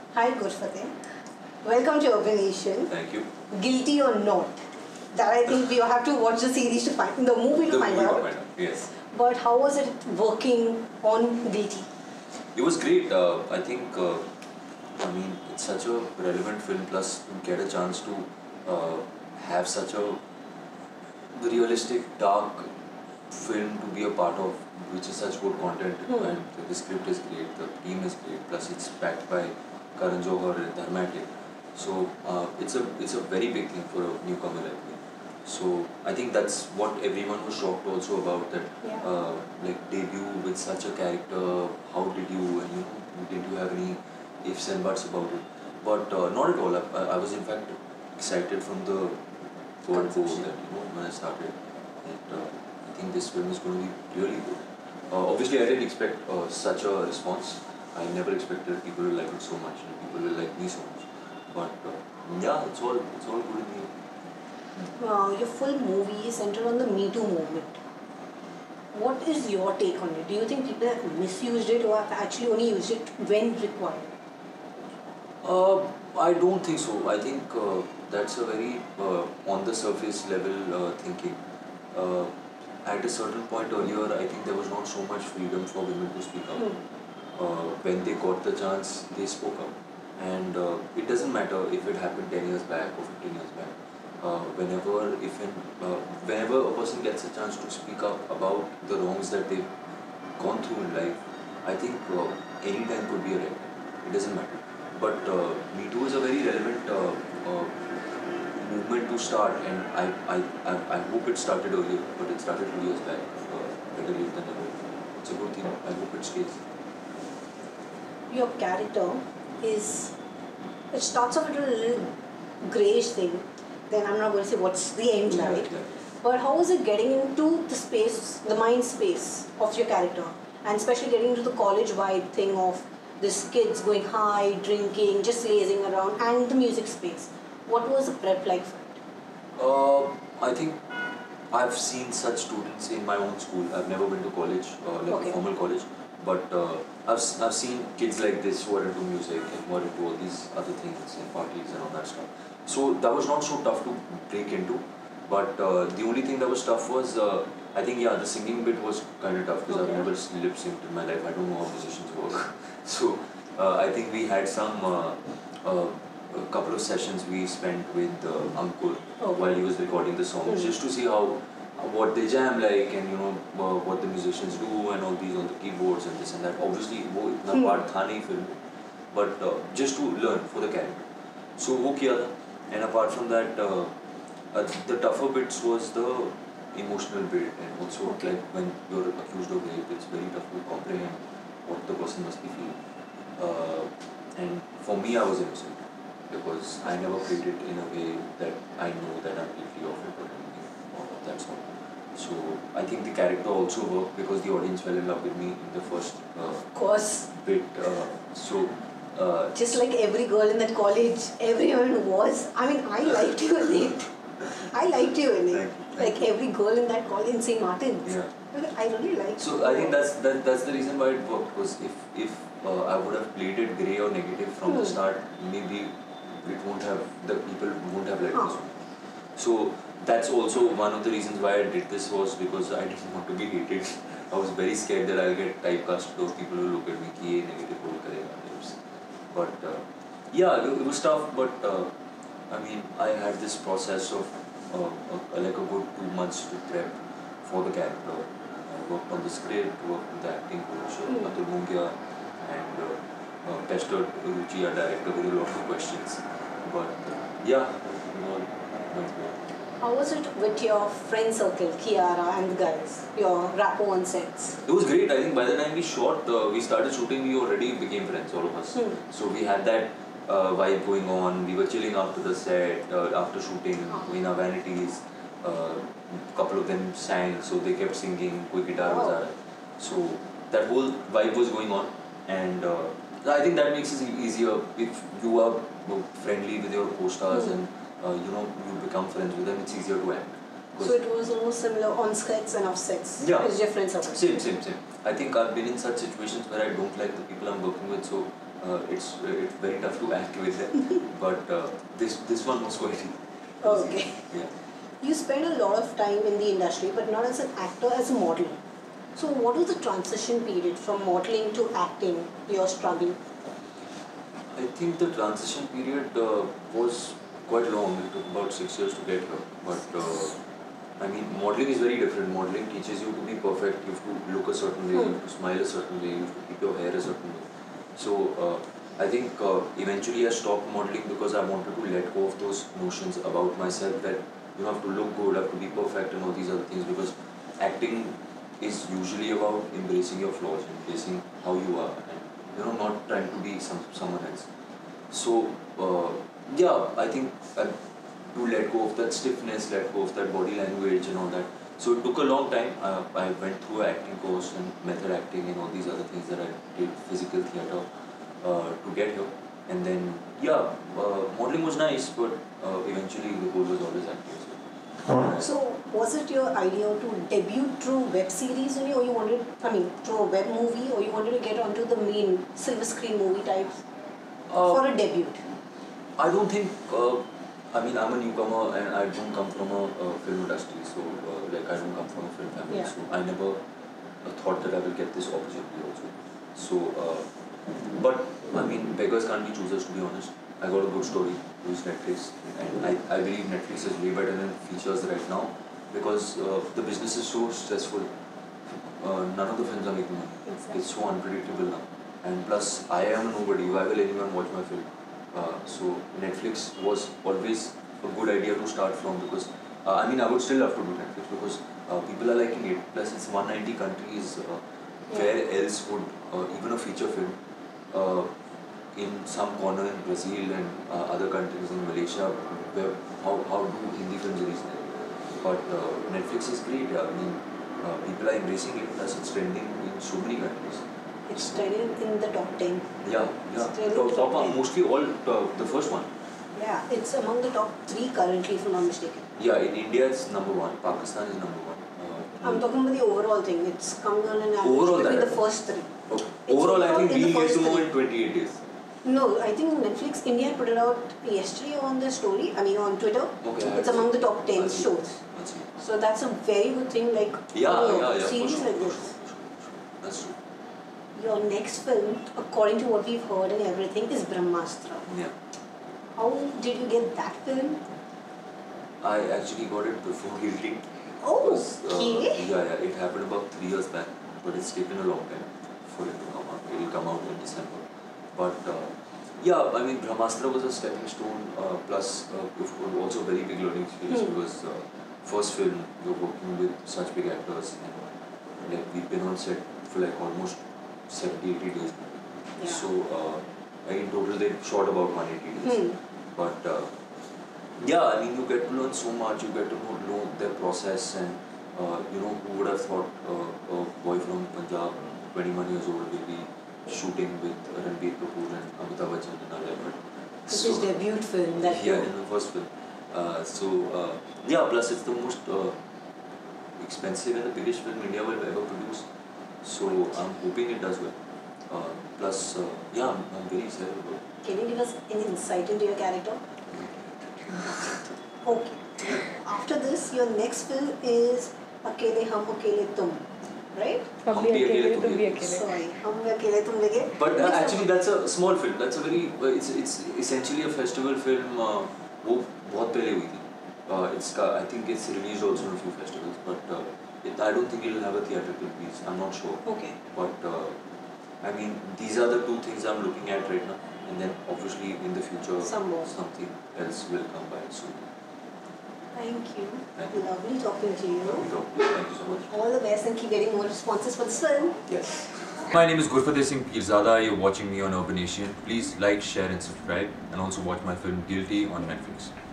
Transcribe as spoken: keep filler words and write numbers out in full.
Hi Gurfateh. Welcome to UrbanAsian. Thank you. Guilty or not? That I think we have to watch the series to find, the movie to the find movie out. To find out. Yes. But how was it working on Guilty? It was great. Uh, I think, uh, I mean, it's such a relevant film, plus to get a chance to uh, have such a realistic, dark film to be a part of, which is such good content, Hmm. and the script is great, the team is great, plus it's backed by Karan Johar and Dharmatic. So uh, it's a it's a very big thing for a newcomer like me. So I think that's what everyone was shocked also about, that Yeah. uh, like debut with such a character. How did you, and you know, did you have any ifs and buts about it? But uh, not at all. I, I was in fact excited from the word go that, you know, when I started. And, uh, I think this film is going to be really good. Uh, obviously, I didn't expect uh, such a response. I never expected people will like it so much and people will like me so much. But uh, yeah, it's all it's all good in the end. Uh, your full movie is centered on the Me Too movement. What is your take on it? Do you think people have misused it or have actually only used it when required? Uh, I don't think so. I think uh, that's a very uh, on the surface level uh, thinking. Uh, at a certain point earlier, I think there was not so much freedom for women to speak up. Hmm. Uh, when they got the chance, they spoke up. And uh, it doesn't matter if it happened ten years back or fifteen years back. Uh, whenever, if in, uh, whenever a person gets a chance to speak up about the wrongs that they've gone through in life, I think uh, any time could be a right time. It doesn't matter. But uh, Me Too is a very relevant uh, uh, movement to start, and I, I, I, I hope it started earlier, but it started two years back. Uh, better late than never. It's a good thing. I hope it stays. Your character is, it starts off with a little greyish thing, then I'm not going to say what's the end Yeah, like, yeah. but how is it getting into the space, the mind space of your character, and especially getting into the college vibe thing of this kids going high, drinking, just lazing around, and the music space? What was the prep like for it? Uh, I think I've seen such students in my own school. I've never been to college, uh, like Okay. a formal college, but uh, I've, s- I've seen kids like this who are into music and who are into all these other things and parties and all that stuff. So that was not so tough to break into, but uh, the only thing that was tough was, uh, I think, yeah, the singing bit was kind of tough because Okay. I've never lip synced in my life. I don't know how musicians work. So uh, I think we had some, uh, uh, a couple of sessions we spent with uh, Ankur Okay. while he was recording the songs, Mhm. just to see how, what they jam like, and you know, uh, what the musicians do and all these on the keyboards and this and that. Obviously, वो इतना Hmm. part था नहीं film में, but uh, just to learn for the character. So वो किया था, and apart from that, uh, uh, the tougher bits was the emotional bit, and also Okay. like when you're accused of rape, it's very tough to comprehend what the person must be feeling. Uh, and for me, I was innocent because I never played it in a way that I know that I'm guilty of it or anything of that sort. So I think the character also worked because the audience fell in love with me in the first uh, Of course, bit. Uh, so uh, just like every girl in that college, everyone was. I mean, I liked you in it. I liked you in it. Thank you, thank Like you. every girl in that college in Saint Martin's. Yeah. I really liked So you. I think that's that, that's the reason why it worked. Was if if uh, I would have played it grey or negative from the Hmm. start, maybe it won't have, the people won't have liked Huh. this. So that's also one of the reasons why I did this, was because I didn't want to be hated. I was very scared that I'll get typecast. Those people will look at me कि ये negative role करेगा. But uh, yeah, it, it was tough. But uh, I mean, I had this process of uh, uh, like a good two months to prep for the character. I worked on the script, worked with the acting coach, Hmm. Atul Mungia, and uh, uh, pestered Ruchi, our director, with a lot of questions. But uh, yeah, it all went well. How was it with your friend circle, Kiara and the guys, your rapport on sets? It was great. I think by the time we shot, uh, we started shooting, we already became friends, all of us. Hmm. So we had that uh, vibe going on. We were chilling after the set, uh, after shooting, Uh-huh. in our vanities. A uh, couple of them sang, so they kept singing, कोई guitar Wow. बजा रहा है. So that whole vibe was going on, and uh, I think that makes it easier if you are friendly with your co-stars Hmm. and uh, you know, you become friends with them. It's easier to act. So it was almost similar on sets and off sets. Yeah. As your friend circle. Same, same, same. I think I've been in such situations where I don't like the people I'm working with, so Uh, it's it's very tough to act with them, but uh, this this one was quite easy. Okay. Yeah. You spend a lot of time in the industry, but not as an actor, as a model. So, what was the transition period from modeling to acting? Your struggle. I think the transition period uh, was quite long. It took about six years to get here. But uh, I mean, modeling is very different. Modeling teaches you to be perfect. You have to look a certain way. You have to smile a certain way. You have to keep your hair a certain way. So uh, I think uh, eventually I stopped modeling because I wanted to let go of those notions about myself that you have to look good, have to be perfect, and all these other things. Because acting is usually about embracing your flaws, embracing how you are, and you know, not trying to be some someone else. So uh, yeah, I think I to let go of that stiffness, let go of that body language and all that. So it took a long time. Uh, I went through an acting course and method acting and all these other things that I did, physical theatre, uh, to get here. And then yeah, uh, modeling was nice, but uh, eventually the goal was always acting. So, so was it your idea to debut through web series only, or you wanted, I mean, through a web movie, or you wanted to get onto the main silver screen movie types uh, for a debut? I don't think. Uh, I mean, I'm a newcomer and I don't come from a uh, film industry, so uh, like I don't come from a film family, yeah. so I never uh, thought that I will get this opportunity also. So, uh, but I mean, beggars can't be choosers, to be honest. I got a good story, use Netflix, and I, I believe Netflix is way better than features right now because uh, the business is so stressful. Uh, none of the films are making money. Exactly. It's so unpredictable now, and plus I am a nobody. Why will anyone watch my film? Uh, so Netflix was always a good idea to start from because uh, I mean I would still love to do Netflix because uh, people are liking it. Plus it's one hundred ninety countries. Uh, yeah. Where else would uh, even a feature film uh, in some corner in Brazil and uh, other countries in Malaysia, where how how do Hindi films reach there? But uh, Netflix is great. Yeah. I mean uh, people are embracing it. Plus it's trending in so many countries. It's trending in the top ten. Yeah, yeah. Top, top one, mostly all uh, the first one. Yeah, it's among the top three currently, if I'm not mistaken. Yeah, in India it's number one. Pakistan is number one. Uh, I'm talking about the overall thing. It's coming on an average overall between that, the first three. Okay. Overall, I think we'll get to know in twenty-eight days. No, I think Netflix India put it out yesterday on their story. I mean on Twitter. Okay. It's among the top ten that's shows. That's so that's a very good thing. Like yeah, oh, yeah, yeah. series sure, like this. Sure, sure. That's true. Your next film, according to what we've heard and everything, is Brahmastra. Yeah. How did you get that film? I actually got it before Guilty. Oh, was, uh, okay. Yeah, yeah. It happened about three years back, but it's taken a long time for it to come out. It will come out in December. But uh, yeah, I mean, Brahmastra was a stepping stone. Uh, plus, uh, it was also a very big learning experience hmm. because uh, first film you're working with such big actors, and like we've been on set for like almost seventy, eighty days. Yeah. So uh, in total they shot about one hundred eighty days. Hmm. But uh, yeah, I mean you get to learn so much. You get to know, know their process, and uh, you know who would have thought uh, a boy from Punjab, twenty-one years old, will be shooting with Ranbir, Kapoor and Amitabh Bachchan and Alia. It's his debut film. That yeah, in the first film. Uh, so uh, yeah, plus it's the most uh, expensive and the biggest film India will ever produce. So I'm hoping it does well. Uh, plus, uh, yeah, I'm, I'm very excited about it. Can you give us any insight into your character? Okay. After this, your next film is Akele Hum Akele Tum, right? Hum Bhi Akele Tum Bhi Akele. Sorry, Hum Bhi Akele Tum Bhi Akele. But uh, actually, that's a small film. That's a very. Uh, it's it's essentially a festival film. Uh, वो बहुत पहले हुई थी. Uh, it's I think it's released also in a few festivals, but. Uh, It, I don't think it will have a theatrical release. I'm not sure. Okay. But uh, I mean, these are the two things I'm looking at right now, and then obviously in the future, Some more. something else will come by soon. Thank you. Thank you. Lovely talking to you. Lovely talking. Thank you so much. All the best and keep getting more responses for this film. Yes. My name is Gurfateh Singh Pirzada. You're watching me on UrbanAsian. Please like, share, and subscribe, and also watch my film Guilty on Netflix.